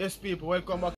Yes, people, welcome back.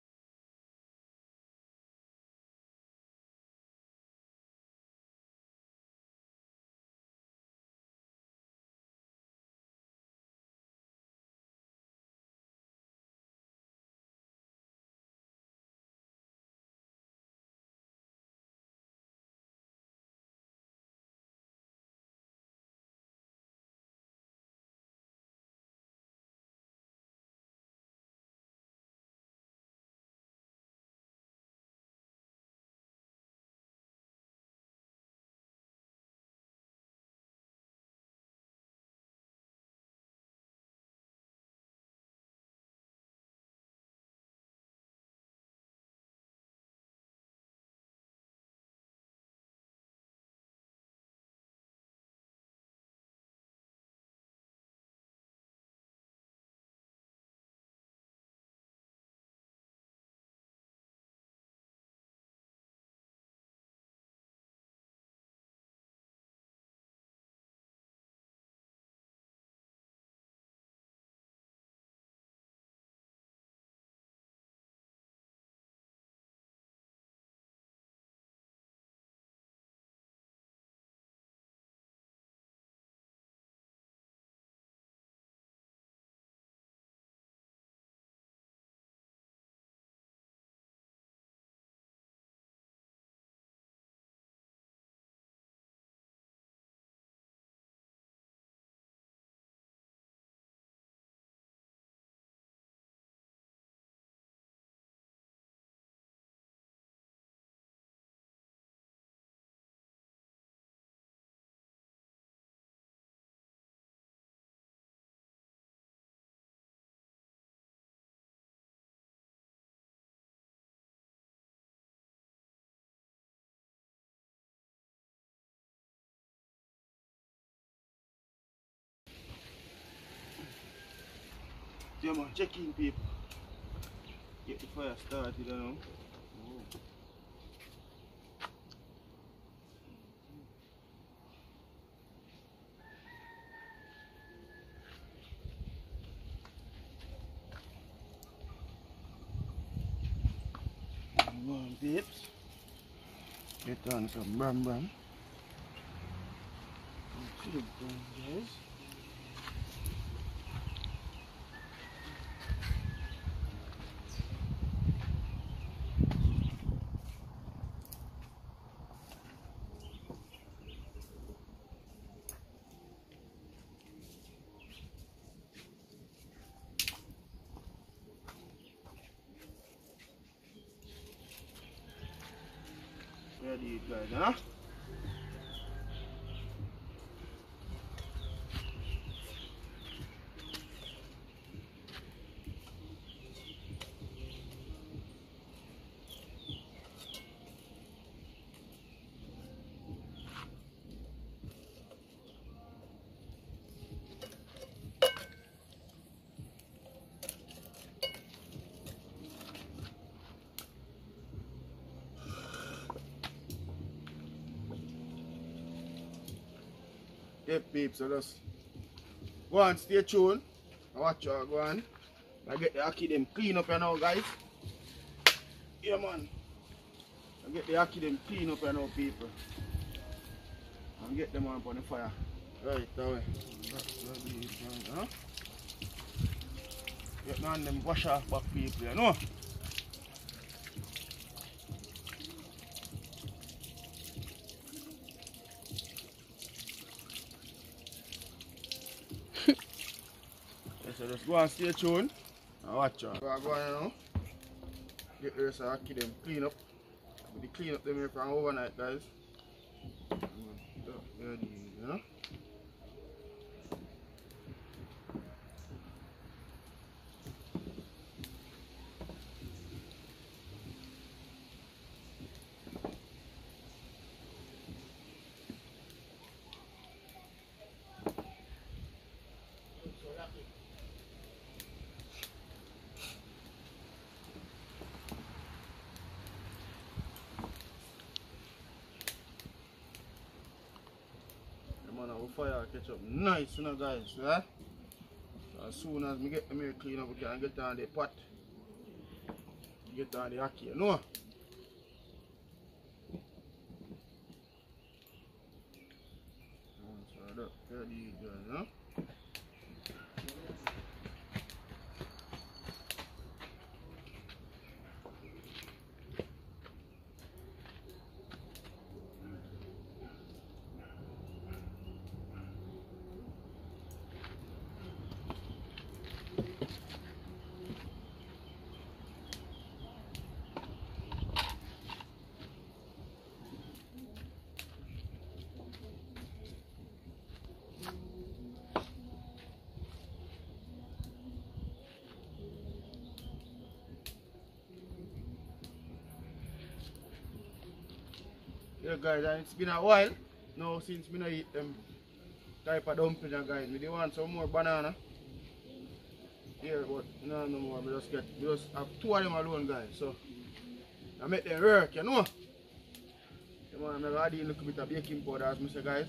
Yeah, man, check in, people. Get the fire started, you know. Oh. Come on, babes. Get on some bram bram. See the bram, guys. Ready, guys, huh? Yeah, peeps, so just go on, stay tuned. Watch out, go on. I get the hockey them clean up here now, guys. Yeah, man. I get the hockey them clean up here now, people. And get them on the fire. Right, away. Huh? Get on them wash off back, people, you know? So just go and stay tuned and watch out. Go on, you know. Get the rest of the hockey them clean up. We clean up them here from overnight, guys. You know? Fire catch up nice, you know, guys. Yeah? So as soon as we get them here clean up, we can get on the pot get on the hockey, you know? So that, there you go, you know? Yeah guys, and it's been a while now since I eat them type of dumpling guys. We do want some more banana. Yeah, but no more. We just have 2 of them alone guys. So I make them work, you know. Come on, I'm add in a little bit of baking powder as I say guys.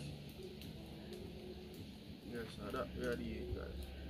Yes, so that we are the guys.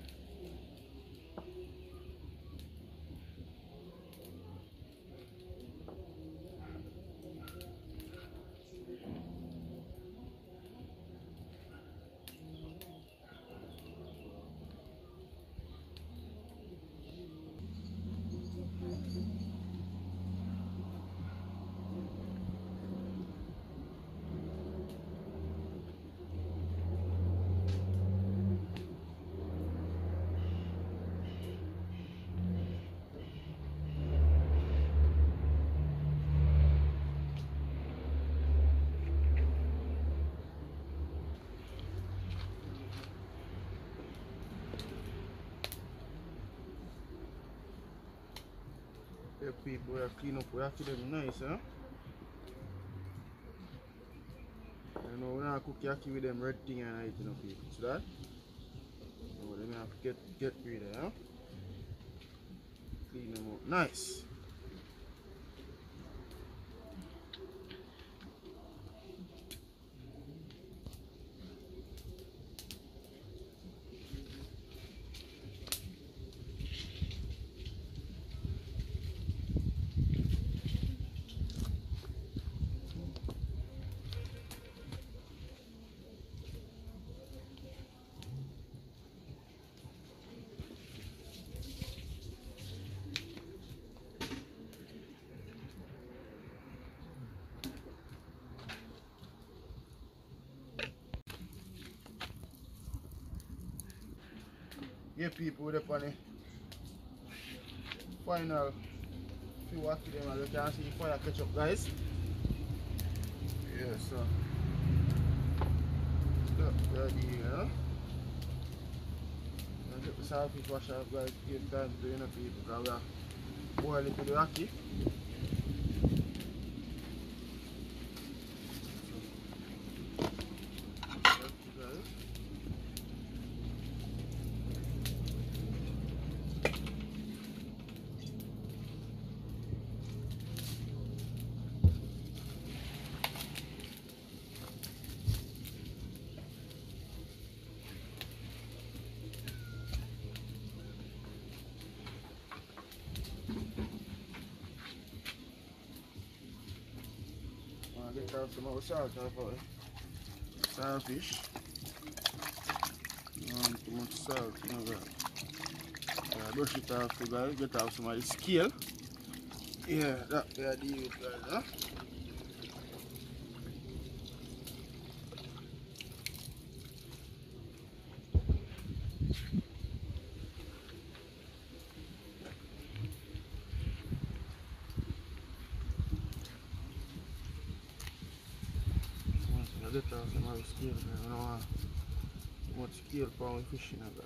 Yeah, people, we are clean up, we have to them nice, huh? You know, we not cook yaki with them red thing and I eat, you know, people. See that? So then we have to get rid of them, huh? Clean them up. Nice. Yeah, people, with the final few wacky them as you can see fire ketchup guys. Yeah, so that's the you know. And get the saltfish wash off guys, give time to you know people because we are boiling to the wacky. Get out some more salt off of it. Saltfish. Too much salt, you know that. Brush it off too guys, get off some of the scale. Yeah, that we are dealing with guys, huh? Get off some of the scale, I don't want too much scale for my fishing guys.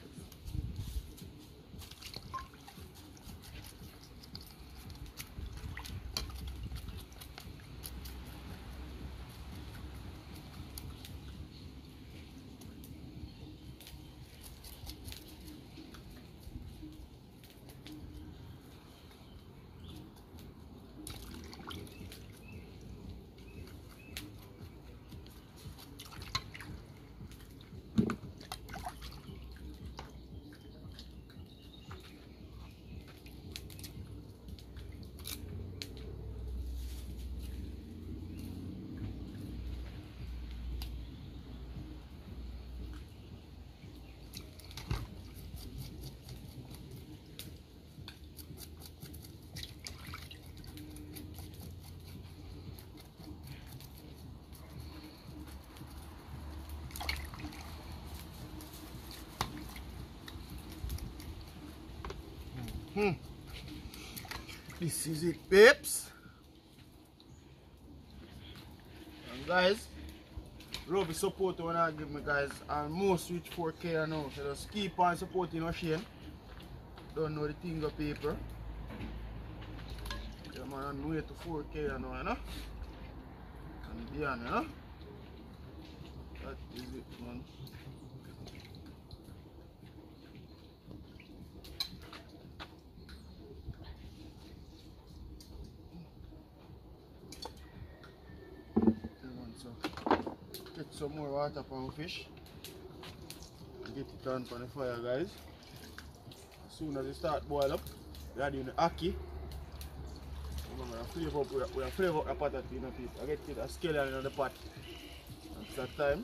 This is it, peeps. And guys, love the support when I give me, guys. And most reach 4K now. So just keep on supporting O'Shane. Don't know the thing of paper. Yeah, man, on way to 4K now, you know. And beyond, you know. That is it, man. Get some more water from fish. Get it on the fire, guys. As soon as it start boil up, we are doing the ackee. We are flavor up the pot at the people. I get it a scallion in the pot. That's that time.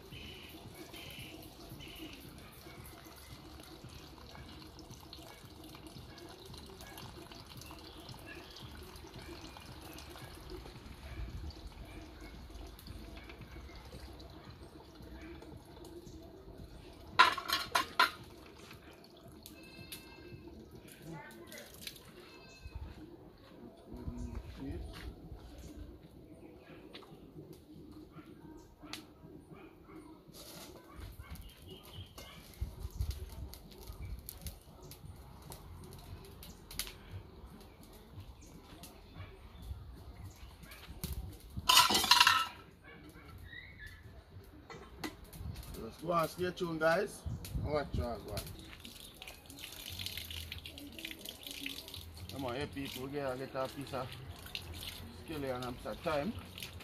Just go and stay tuned, guys, and watch your go on. Come on, here people, get a piece of scallion and some time.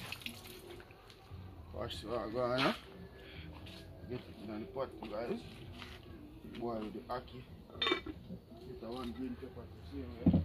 Watch what go on, get it in the pot, guys. Boil with the ackee. Get a one green pepper to see here.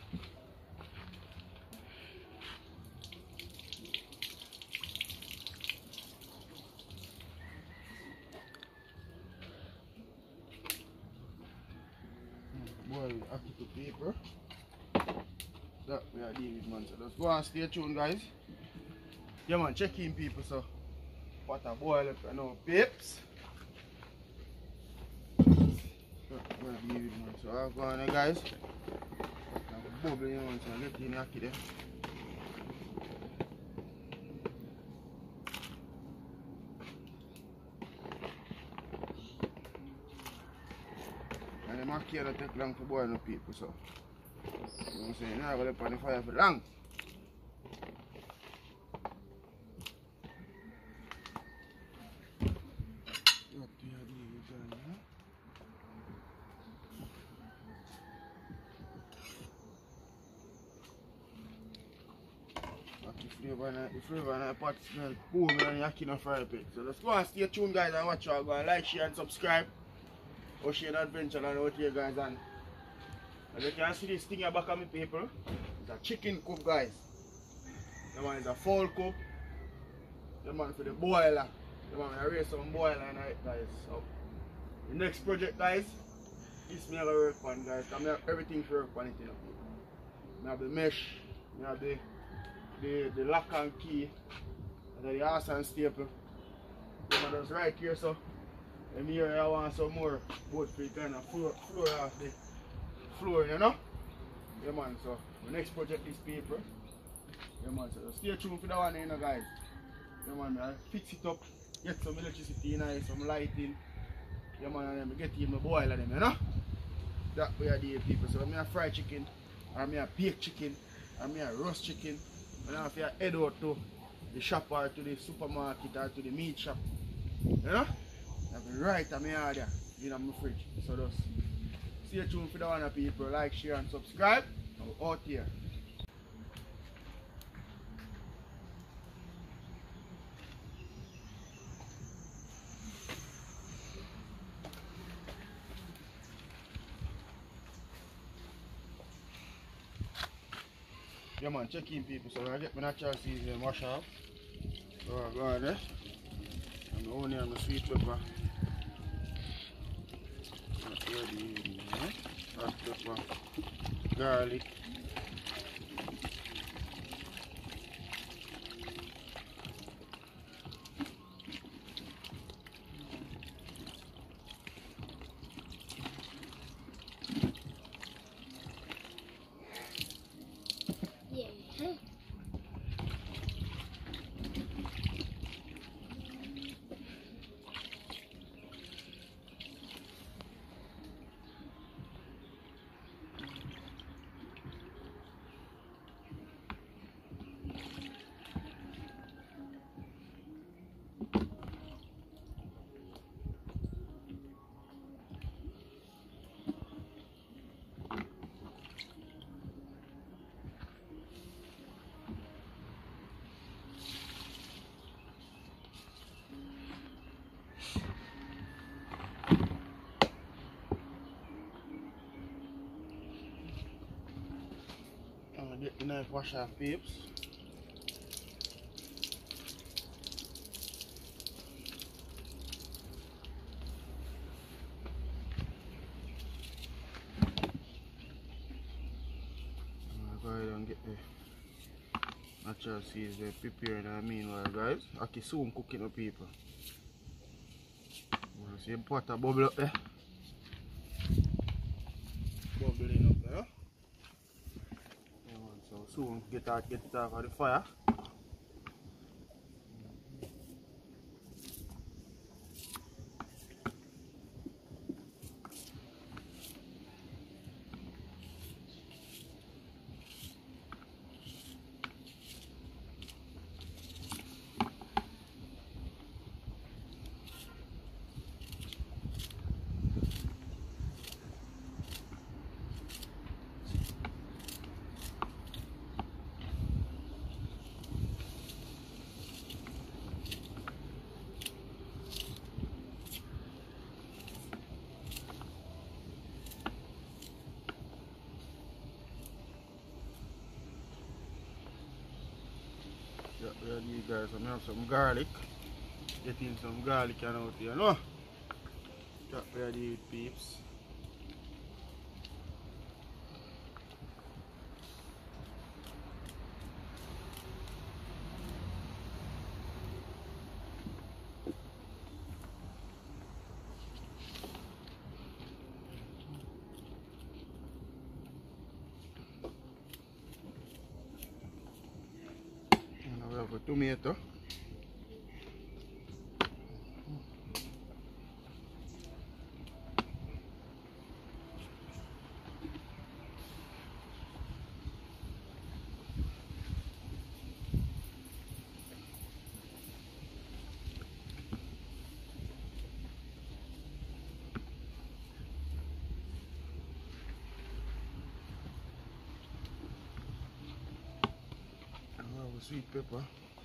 Boil with ackee to paper. That we are dealing with, man. So just go and stay tuned, guys. Yeah, man, check in people. So water boil up, you know, peeps. That we are dealing with, man. So I'll go on there, guys. Bubble, you know, so I'll get in the ackee there. And the ackee don't take long to boil, no people. So you know what I'm saying? Now I'm going to put the fire for long. The flavor in the pot smell boom and you're in a fry pit. So let's go and stay tuned, guys, and watch y'all. Go and like, share and subscribe. O'Shane Adventure and out here, guys. And as you can see this thing here back of me, people, it's a chicken coop, guys. The man is a fowl coop. The man for the boiler. The man will raise some boiler and it, guys. So the next project, guys, this me have to work on, guys. I have everything to work on it, you know. I have the mesh, I have the lock and key, and the arse and staple. The man does right here, so and here I want some more boat for kind of floor off the floor, you know? Yeah, man, so the next project is paper. Yeah, man, so stay tuned for that one, you know, guys. Yeah, man, I fix it up, get some electricity in it, some lighting. Yeah, man, and then get in my boiler, them, you know? That way I do, people. So I'm a fried chicken, I'm a baked chicken, I'm a roast chicken. And if you head out to the shop or to the supermarket or to the meat shop, you know, I'll be right at my order in my fridge. So just stay tuned for the one, people. Like, share and subscribe. I'm out here. Yeah, man, check in, people. So I get my natural seasoning wash off. So I go on there. And my onion and my sweet pepper. Hot pepper. Garlic. get the knife wash off, peeps. Go ahead and get the natural seasoning prepared meanwhile, guys. I can soon cooking up, people. See the pot bubble up there. Bubbling up there. So soon get it off of the fire. Yeah, ready guys, I'm have some garlic. Getting some garlic out here, no? Yeah, ready peeps. And we have a tomato. And we have a sweet pepper.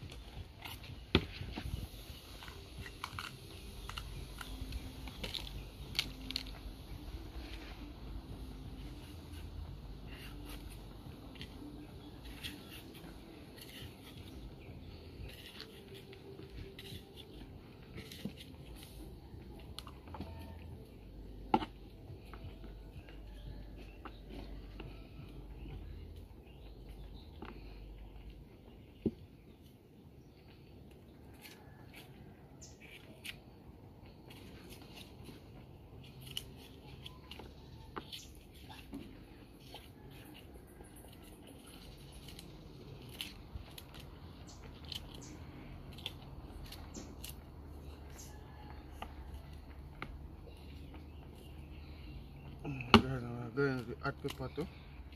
Going to add pepper too.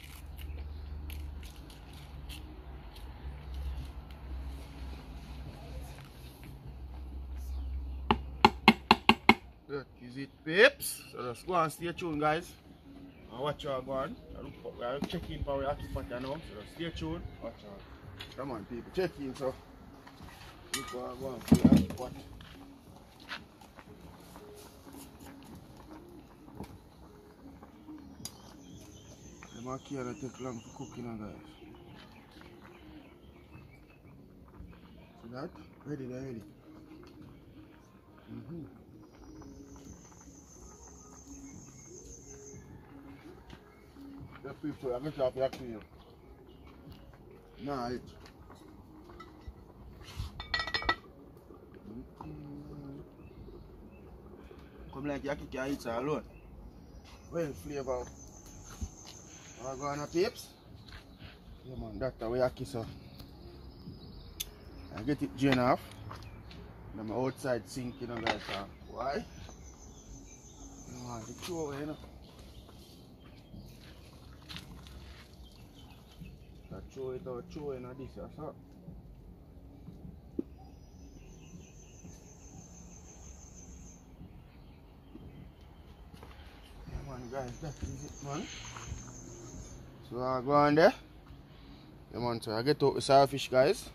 That is it, peeps. So let's go and stay tuned, guys. And watch our go on. We are checking for our pot now. So stay tuned. Watch out. Come on, people. Check in. So people are going to the pot. The maki will take long for cooking, guys. See that? Ready, they're ready. The people are going to have to clean. Nah, it. Come like you can eat it alone. Well flavor. Are we going to peeps? Yeah man, that's the way I kiss her. I get it drained off. Then my outside sink, you know guys. Why? You want to throw away, you know. Throw it out, throw it in this, so. Yeah man guys, that is it man. So I go on there. Yeah man, so I get out the starfish guys.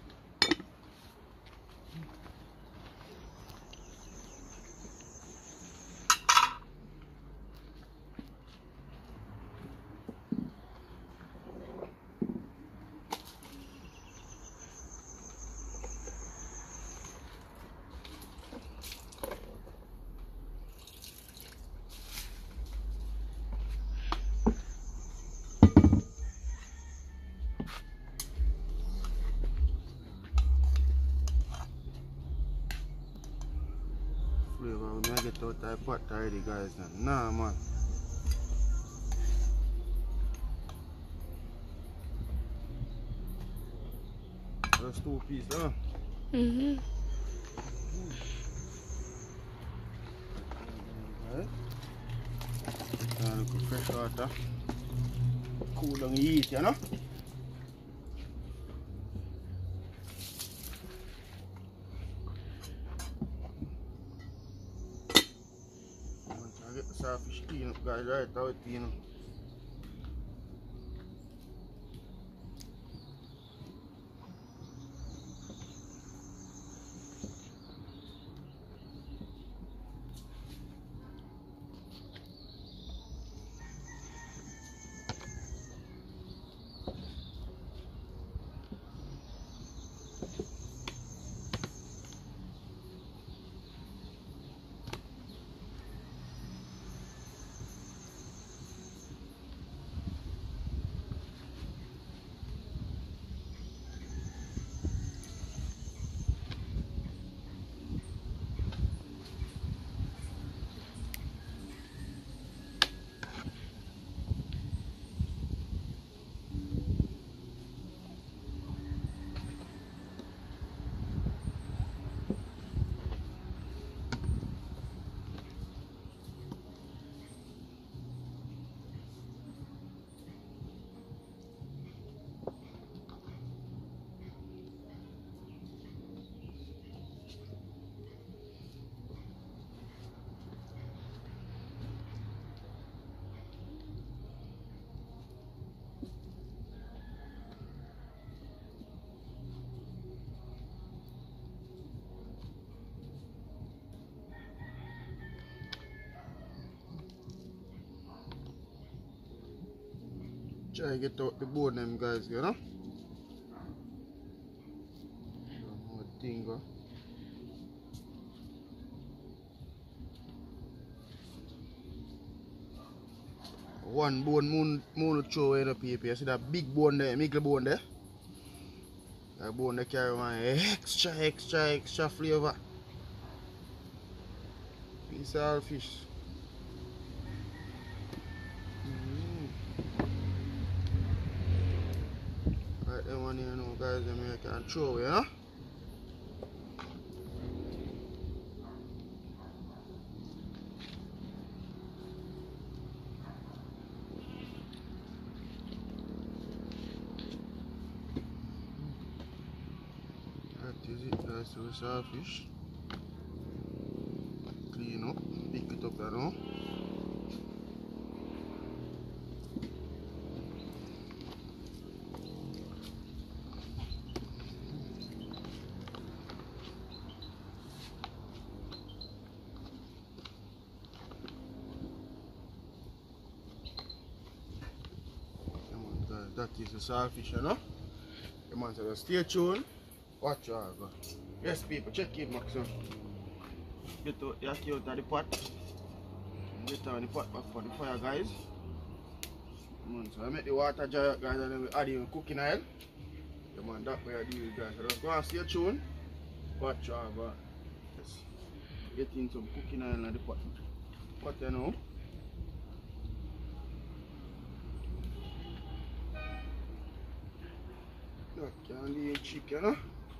get out of the pot already, guys. Nah, man. That's 2 pieces, huh? Mm-hmm. Right. Look fresh water. Cool down the heat, you know? I get the saltfish clean up, guys, right out, you know. Try to get out the bone them, guys, you know? More thing, go. One bone moon throw away the people. You see that big bone there, middle bone there? That bone they carry my extra flavor. Piece of fish. Right, that one here, you know, guys, I can throw away, you know? That is it, guys, so it's our fish. Clean up, pick it up, you know? That is the saltfish, you know? The man said, stay tuned, watch out. Yes, people, check it, Max. Get out of the pot. Get out of the pot back for the fire, guys. So I make the water dry up, guys, and then we add in cooking oil. The man, that way I do it, guys. So just go and stay tuned, watch out. Yes. Get in some cooking oil in the pot. What you know? Candy and chicken,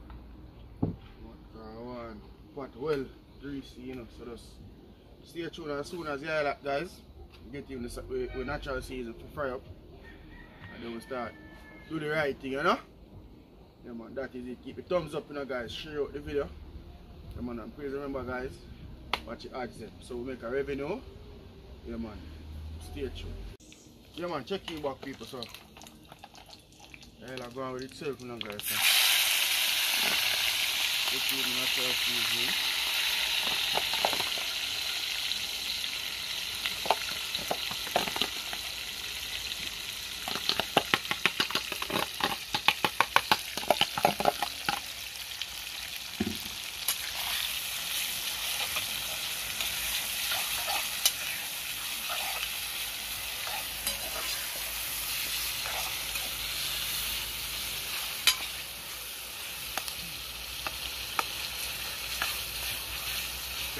one pot well greasy, you know, so just stay tuned. As soon as you hear that, guys, get in the natural season to fry up, and then we start do the right thing, you know. Yeah, man, that is it. Keep the thumbs up, you know, guys. Share out the video. Yeah, man, and please remember, guys, watch the ads, so we make a revenue. Yeah, man, stay tuned. Yeah, man, check in back, people, so I'll go on with itself now, guys. Put it in natural seasoning.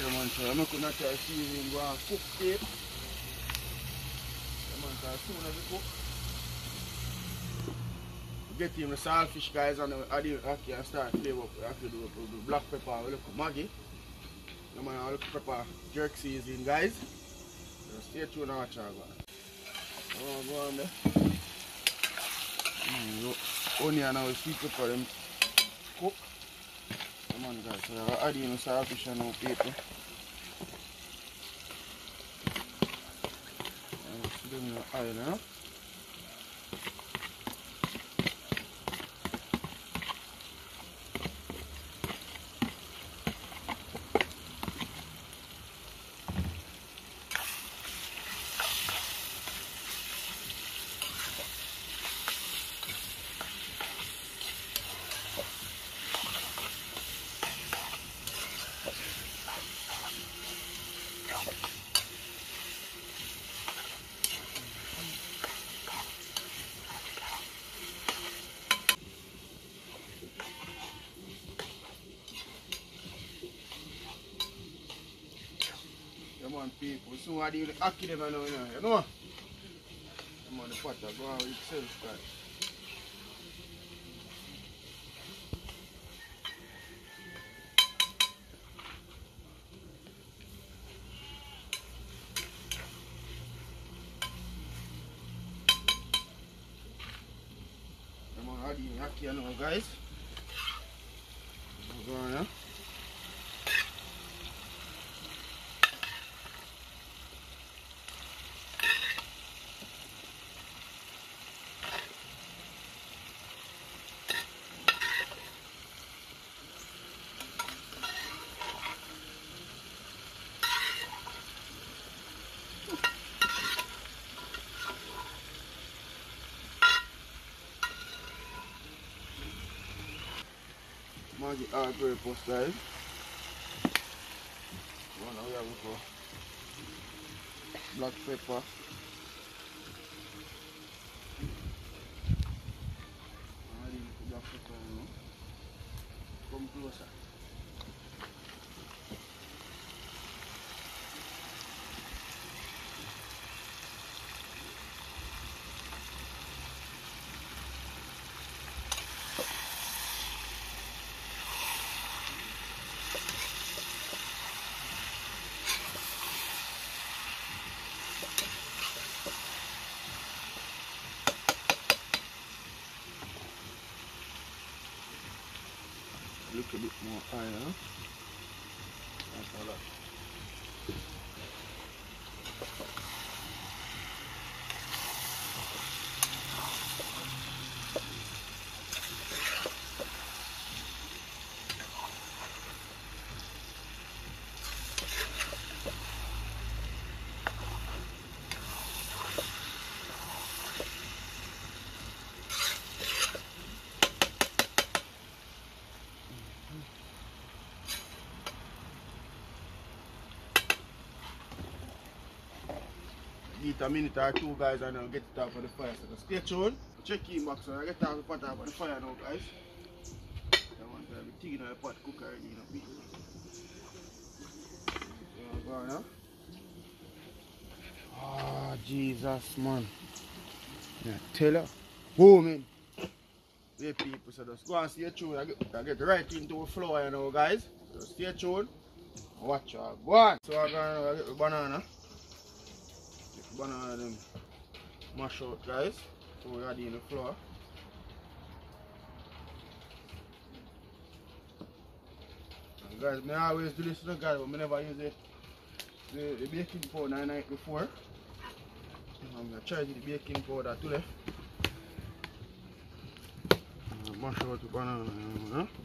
Yeah, man, so I'm not going to try to see him go and cook it. Yeah, man, so as soon as we cook, get him the saltfish, guys, and I can start flavor up. I have to do the black pepper, a little Maggi. Yeah, man, a little pepper, jerk seasoning, guys. So stay tuned and watch out, guys. Oh, go on there. Onion and sweet pepper them cook. Come on, guys, so I add in the saltfish and no paper. And put in the oil, you know? Come on, people. So I do the aki them now, you know? Come on, the potter, go on with itself, guys. Come on, add in the aki now, guys. Go on, yeah? Maggi all-purpose, guys. Now we have black pepper. Black pepper, you know. Come closer. Look a bit more oil, huh? That's a lot. Eat a minute or two, guys, and I'll get it off of the fire. So stay tuned. Check in back, so I get off the pot off of the fire now, guys. I want to have the thing in the pot cook already, you know, people. So go on, huh? Oh, Jesus, man. Yeah, tell her. Boom, man. Yeah, people, so just go and stay tuned. I get right into the flour, you know, guys. So stay tuned. Watch out. Go on. So I'm going to get the banana. Banana them mash out, guys. So we add in the flour. And guys, I always do this to the guys, but I never use the baking powder the night before. I'm going to try the baking powder today. Mash out the banana, you know.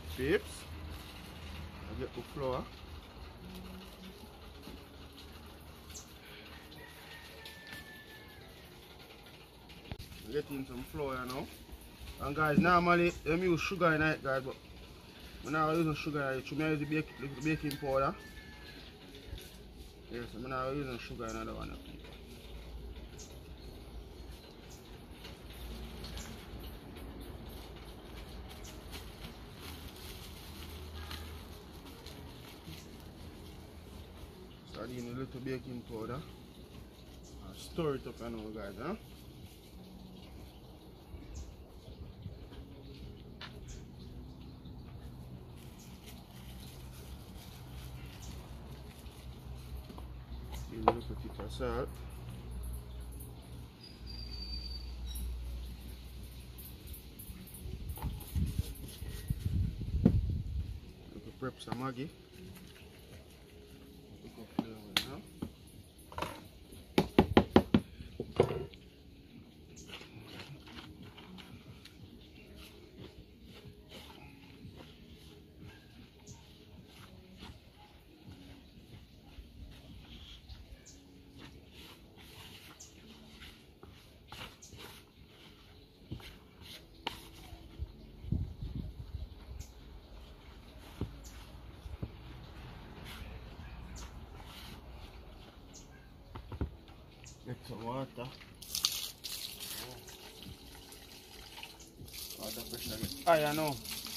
peeps. I get the flour. I get in some flour now. And guys, normally I use sugar in it, guys, but I'm not using sugar in it. I use the baking powder. Yes, I'm not using sugar in another one. So I need a little baking powder. And stir it up now, guys. Huh? Use a little bit of salt. Prep some Maggi. Get some water. Water pressure get higher now.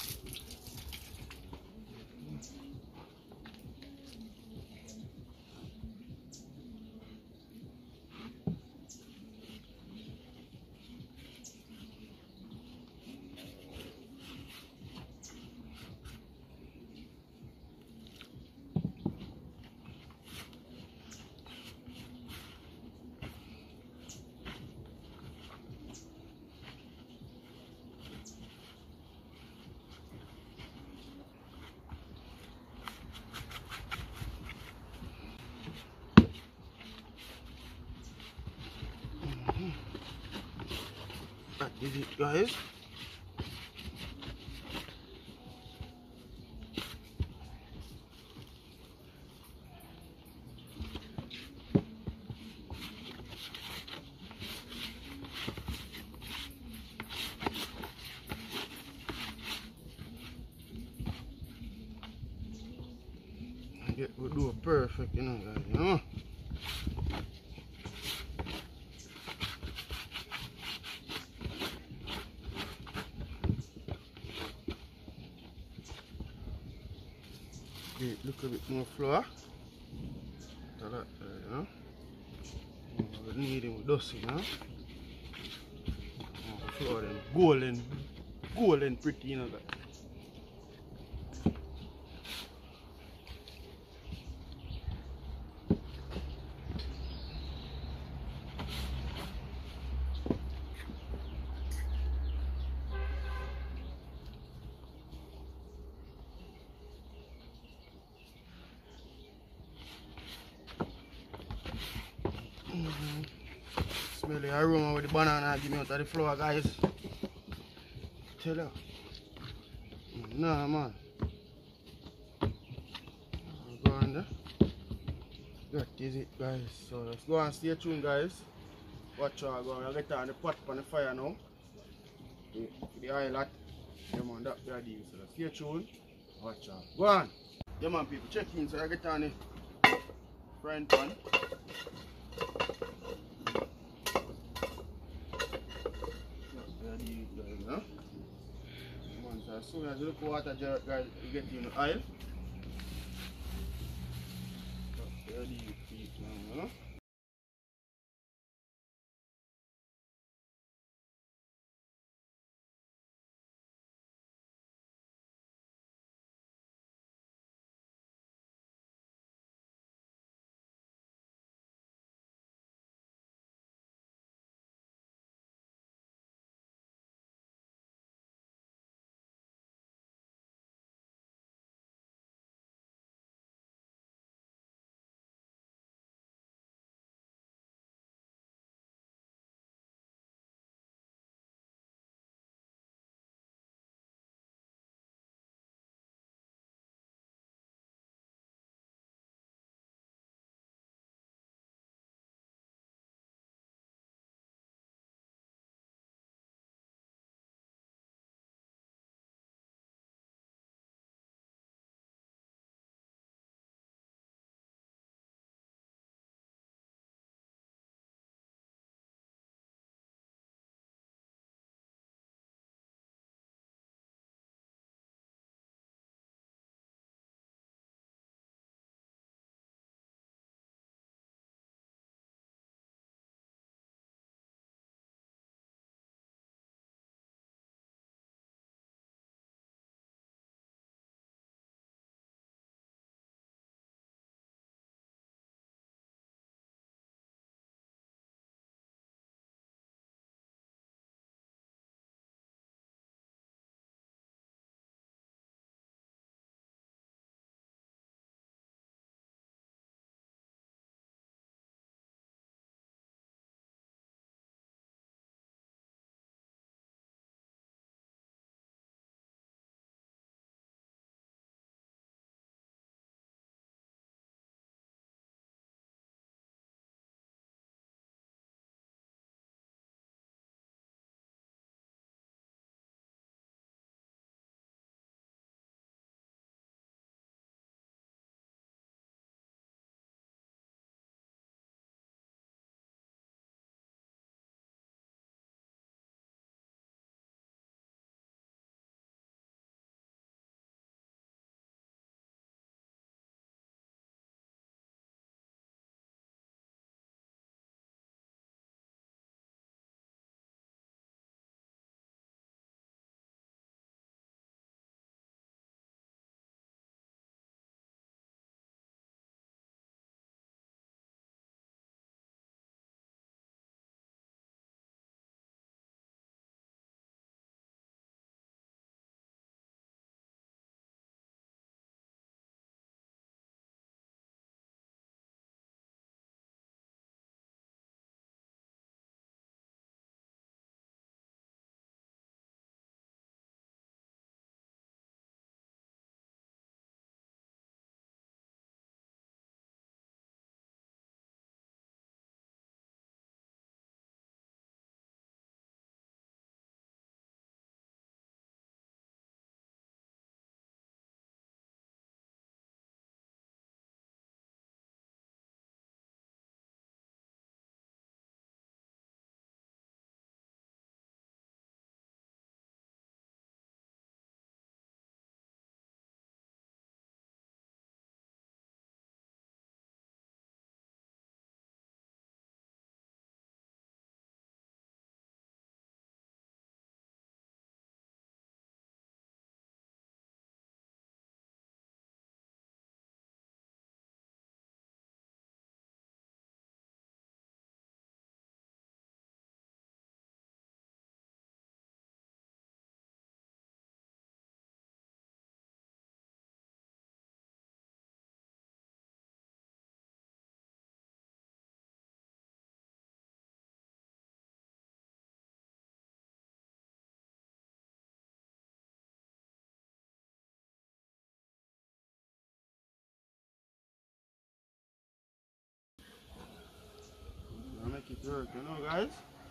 That is it, guys. We do it perfect, you know, guys. You know? Look a bit more flour. So that, you know. We need it with dust, you know. Flour then golden pretty, you know, guys. Smell the aroma with the banana give me out of the flour, guys. Tell you. Nah, man. Go on there. That is it, guys. So let's go and stay tuned, guys. Watch out, go and get on the pot on the fire now. The oil hot. Yeah, man, that's the idea. So let's stay tuned. Watch out. Go on. Yeah, man, people, check in. So I get on the frying pan. As soon as you look water, guys, you get in the oil. Ready, you know. work, you know, guys?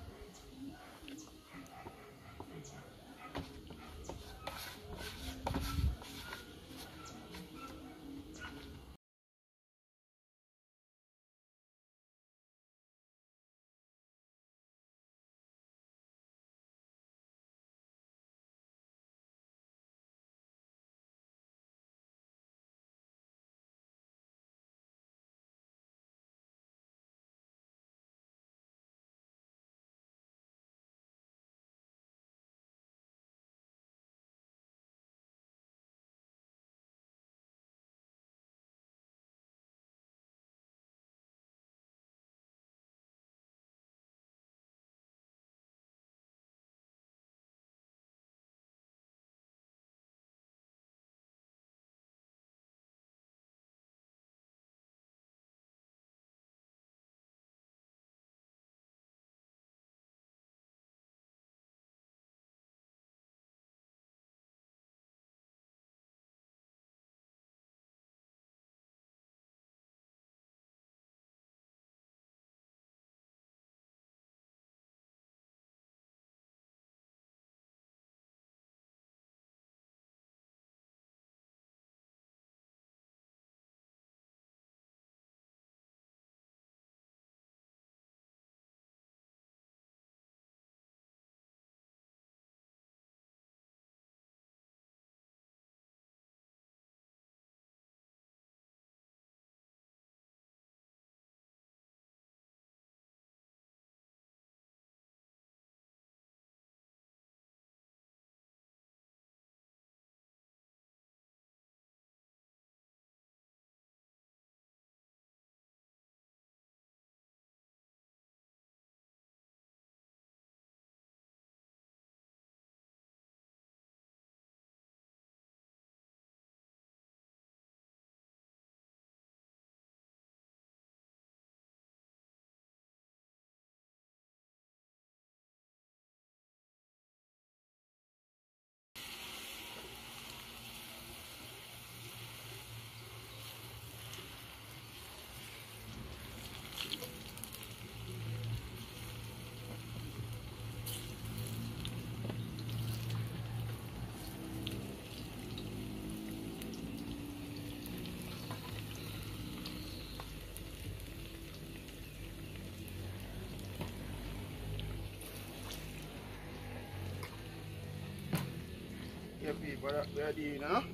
Yeah, people, that we are doing, huh?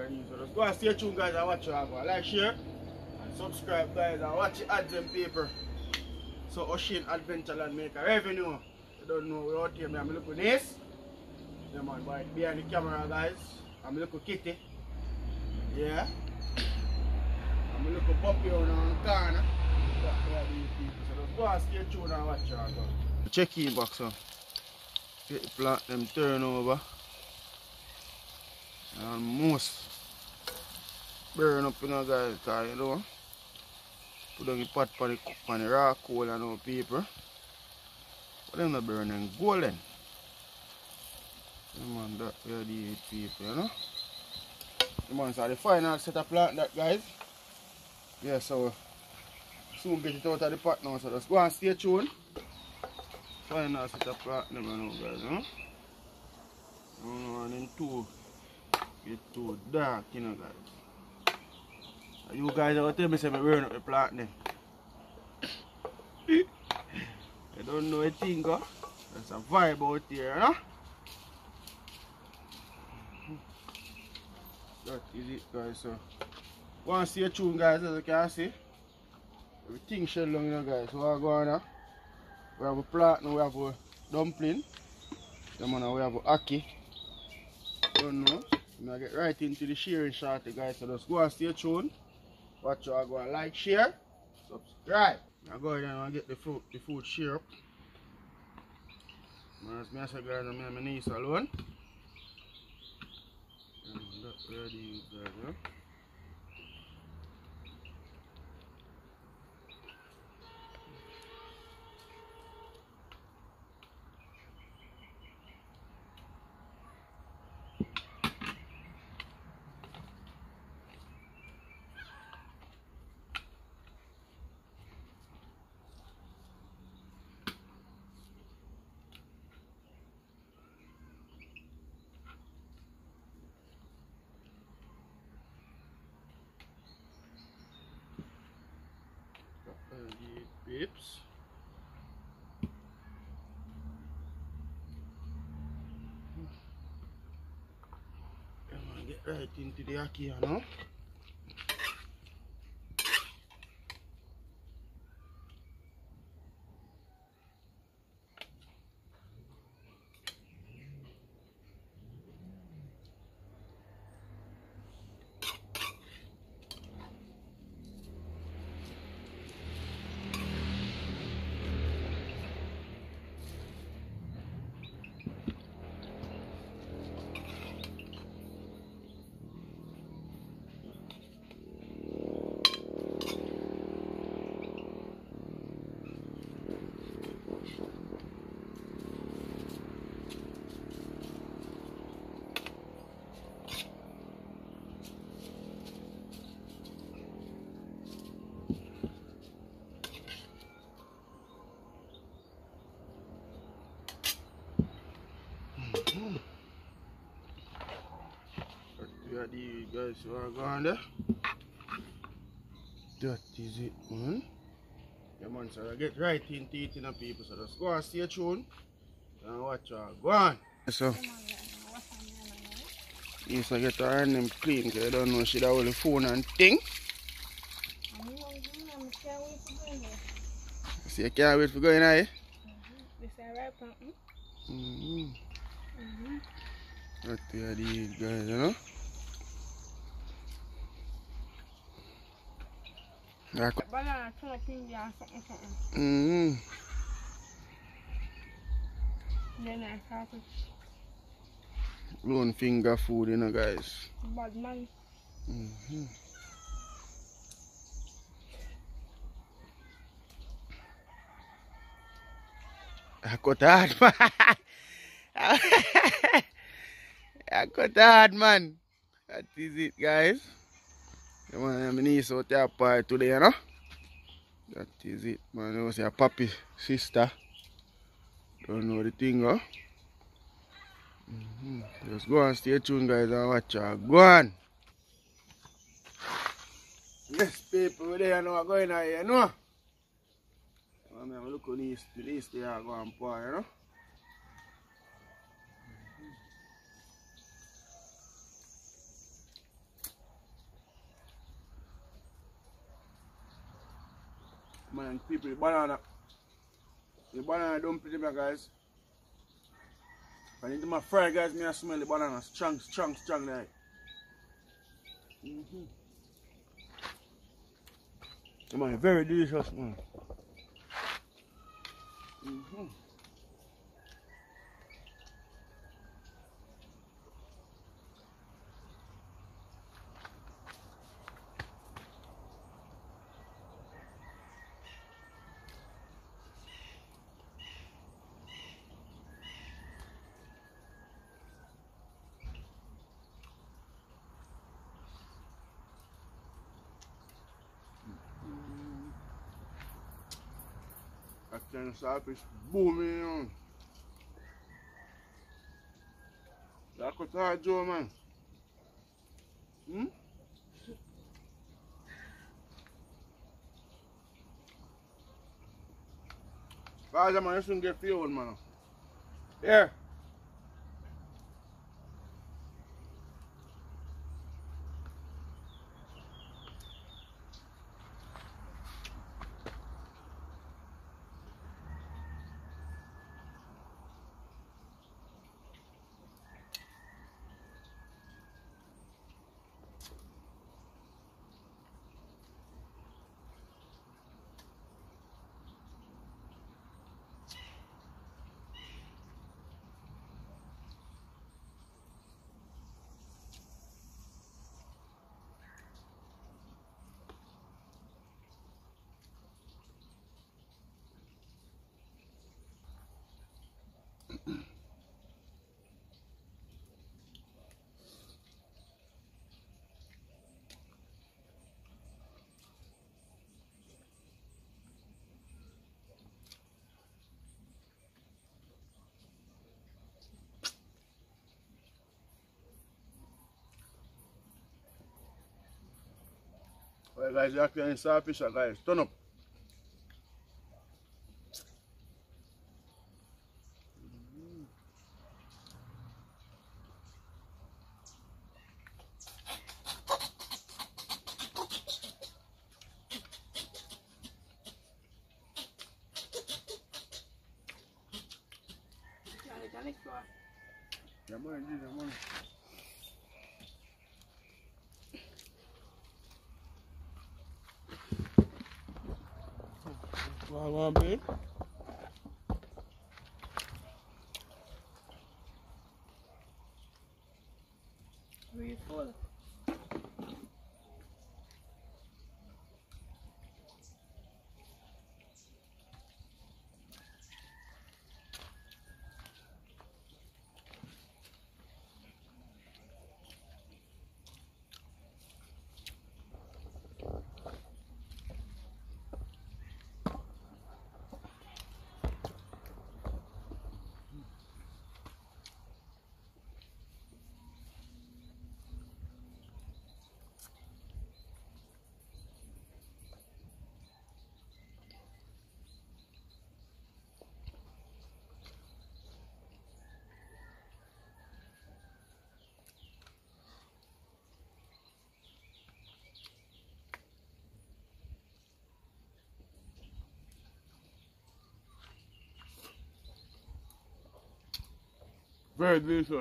So just go and stay tuned, guys, and watch your go. Like, share, and subscribe, guys, and watch the ads and paper. So Ocean Adventureland make a revenue. You don't know what out here, I'm looking nice. Yeah, man, but behind the camera, guys, I'm looking kitty. Yeah. I'm looking puppy on the corner. So just go and stay tuned and watch your go. Check in box, so get the plant them turn over. And most burn up, you know, guys, because you know, put down the pot for the cook on the raw coal and all paper. But them not burning golden. Yeah, man, that where the paper, you know. Yeah, man, so the final set of plant that, guys. Yeah, so soon get it out of the pot now, so just go and stay tuned. Final set of plant them, you know, guys, you know. And then two get too dark, you know, guys. You guys are going to tell me say I burn up the plant then. I don't know a thing, huh? There's a vibe out here, you know? That is it, guys. So, go and stay tuned, guys, as you can see. Everything shell long, you know, guys. So, we're going now. We have a plant now, we have a dumpling. Then we have a ackee. Don't know. I'm going to get right into the sharing shortly, guys. So, just go and stay tuned. Watch you, go and like, share, subscribe. I'm going to get the food share up. As I say, guys, I'm my niece alone. And that's ready, guys, yeah? Pips. I'm gonna get right into the ackee now. The guys who are going there. That is it, man. Yeah, man, so I get right into it, you know, people. So just go and stay tuned and watch her. Go on. So, yes, I get her and them clean because I don't know she got all the phone and thing. So you can't wait for going there, eh? This is right, something. That are these guys, you know. Banana, something. Then I have Lone finger food, you know, guys. bad man. I got hard, man. I got hard, man. That is it, guys. Yeah, man, I'm niece out there party today, you know. That is it, man. You see a papi sister. Don't know the thing, huh? Just go and stay tuned, guys, and watch her. Go on. Yes, people, they know what's going on here, you know. I'm looking at this, they are going to pour, you know. Man, people, the banana dumpling, guys. When into my fry, guys, me I smell the banana strong like. Man, very delicious, man. That kind of saltfish booming, man. That's what I do, man. Father, man, you shouldn't get fueled, man. Here. Well, guys, you're actually in saltfish, guys. Turn up. Yeah, man, yeah, man. What want to be? Are you full? Very delicious.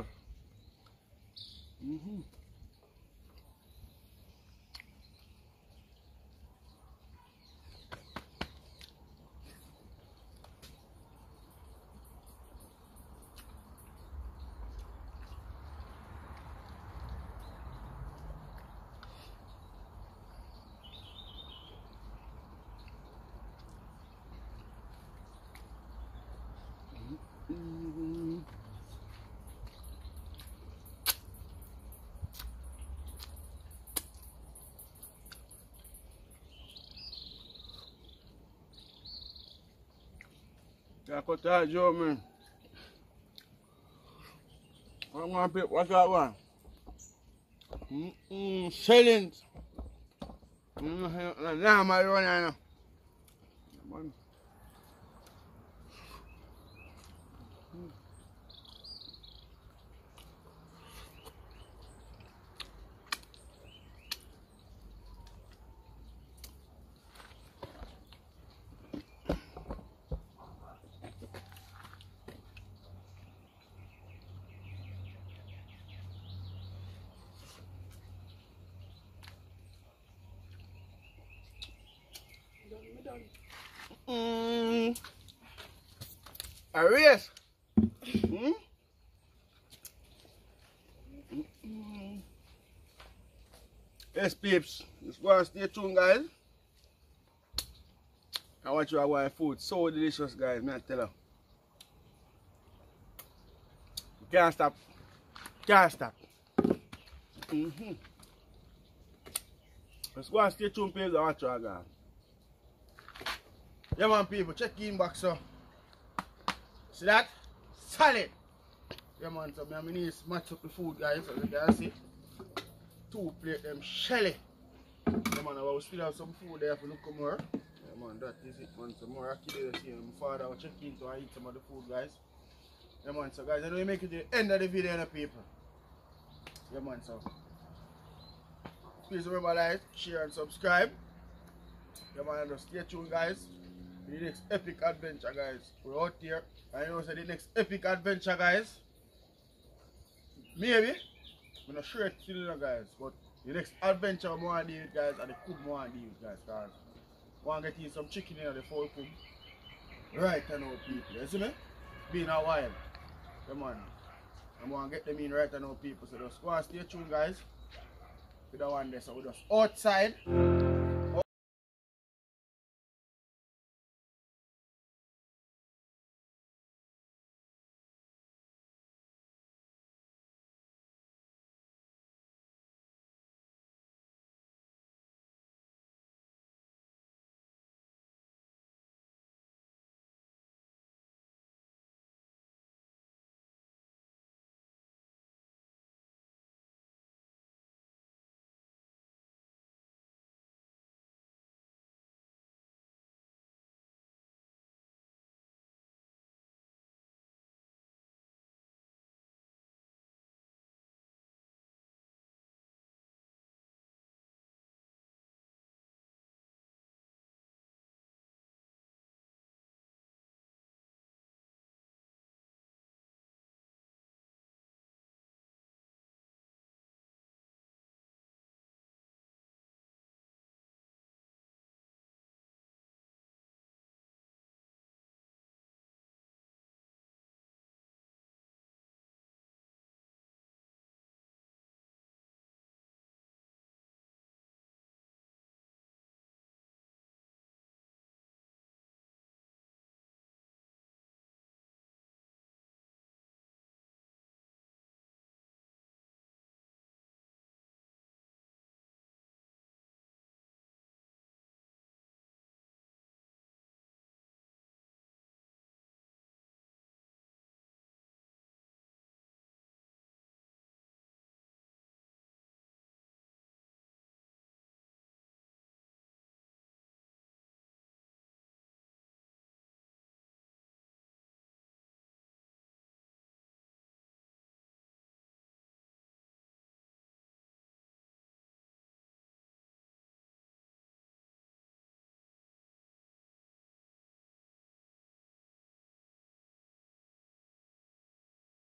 Yeah, cut that Joe, man. I'm gonna pick, what's that one? Shillings. Nah, my run now. A race. Yes, peeps. Just go and stay tuned, guys. I want you to have food. So delicious, guys. Man, I tell you. You can't stop. Can't stop. Let's go and stay tuned, peeps. I want you to go. Yeah, man, people. Check the inbox, so. See that? Solid. Yeah, man. So, I need to match up the food, guys. As you can see. 2 plate them shelly. Yeah, man, I will still have some food there for look more. Yeah, man, that is it, man. Some more aki there, see. My father will check in to eat some of the food, guys. Yeah, man, so guys, I know you make it to the end of the video, people. Yeah, man, so. Please remember, like, share, and subscribe. Yeah, man, just stay tuned, guys. For the next epic adventure, guys. We're out here. I know say the next epic adventure, guys. Maybe. I'm not sure it's still, guys, but the next adventure I want to do with, guys, and the cook I want to do with, guys, because I want to get in some chicken in the full cook right now, people. You see me? Been a while. Come on. I want to get them in right now, people. So just go and stay tuned, guys. We don't want this, so we're just outside.